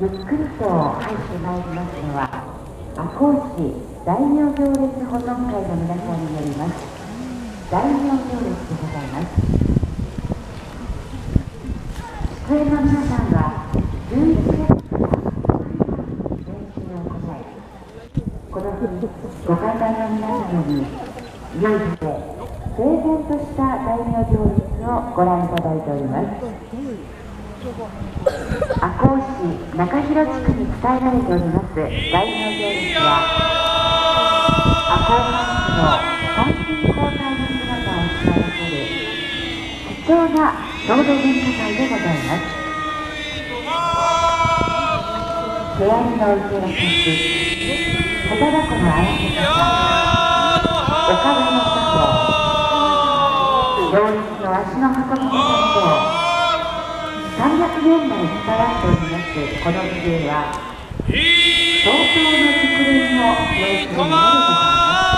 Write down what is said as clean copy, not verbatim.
ゆっくりと入ってまいりますのは、赤穂市大名行列保存会の皆さんによります大名行列でございます。出演の皆さんは11月から練習を行い、この日ご観覧の皆様に唯一で整然とした大名行列をご覧いただいております。赤穂市中広地区に伝えられております大名行列は、赤穂藩主の参勤交代の姿を知られている貴重な郷土文化祭でございます。手やりの受け渡し、小太鼓の合わせ方、おかぶの作法、行列の足の運び方など300年来伝わっておりますこの美瑛は、相当の熟練を要するものでございます。